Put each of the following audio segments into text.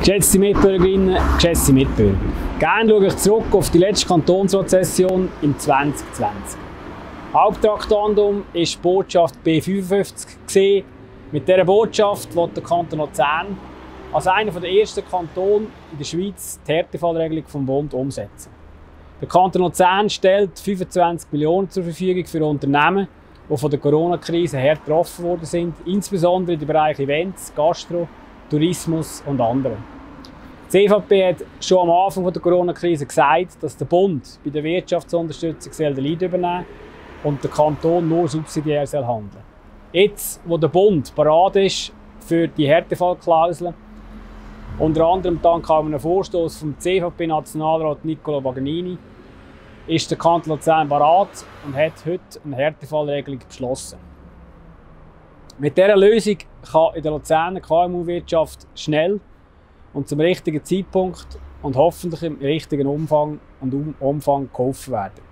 Geschätzte Mitbürgerinnen, geschätzte Mitbürger, gerne schaue ich zurück auf die letzte Kantonsratssession im 2020. Haupttraktandum war die Botschaft B55. Mit dieser Botschaft will der Kanton Luzern als einer der ersten Kantone in der Schweiz die Härtefallregelung vom Bund umsetzen. Der Kanton Luzern stellt 25 Millionen zur Verfügung für Unternehmen, die von der Corona-Krise hart getroffen worden sind, insbesondere in den Bereichen Events, Gastro, Tourismus und andere. Die CVP hat schon am Anfang der Corona-Krise gesagt, dass der Bund bei der Wirtschaftsunterstützung den Lead übernehmen und der Kanton nur subsidiär handeln soll. Jetzt, wo der Bund bereit ist für die Härtefallklausel, unter anderem dank einem Vorstoß vom CVP-Nationalrat Niccolo Paganini, ist der Kanton Luzern bereit und hat heute eine Härtefallregelung beschlossen. Mit dieser Lösung kann in der Luzerner KMU-Wirtschaft schnell und zum richtigen Zeitpunkt und hoffentlich im richtigen Umfang geholfen werden.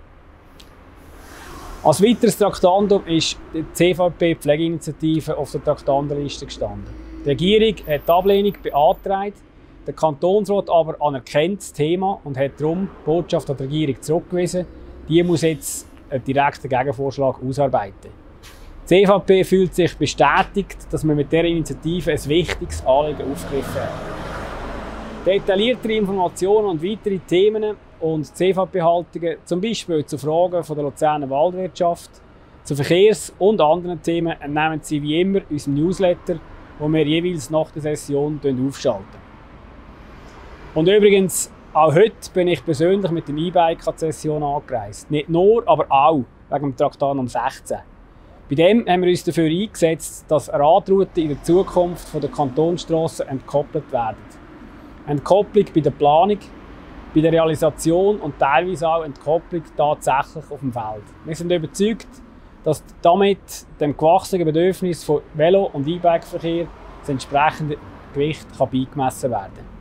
Als weiteres Traktandum ist die CVP-Pflegeinitiative auf der Traktandenliste gestanden. Die Regierung hat die Ablehnung beantragt, der Kantonsrat aber anerkennt das Thema und hat darum die Botschaft an die Regierung zurückgewiesen. Die muss jetzt einen direkten Gegenvorschlag ausarbeiten. Die CVP fühlt sich bestätigt, dass wir mit dieser Initiative ein wichtiges Anliegen aufgegriffen haben. Detailliertere Informationen und weitere Themen und CVP-Haltungen, zum Beispiel zu Fragen von der Luzerner Waldwirtschaft, zu Verkehrs- und anderen Themen, entnehmen Sie wie immer unseren Newsletter, den wir jeweils nach der Session aufschalten. Und übrigens, auch heute bin ich persönlich mit dem E-Bike an die Session angereist. Nicht nur, aber auch wegen dem Traktandum 16. Bei dem haben wir uns dafür eingesetzt, dass Radrouten in der Zukunft von der Kantonsstrassen entkoppelt werden. Entkopplung bei der Planung, bei der Realisation und teilweise auch Entkopplung tatsächlich auf dem Feld. Wir sind überzeugt, dass damit dem gewachsenen Bedürfnis von Velo- und E-Bike-Verkehr das entsprechende Gewicht beigemessen werden kann.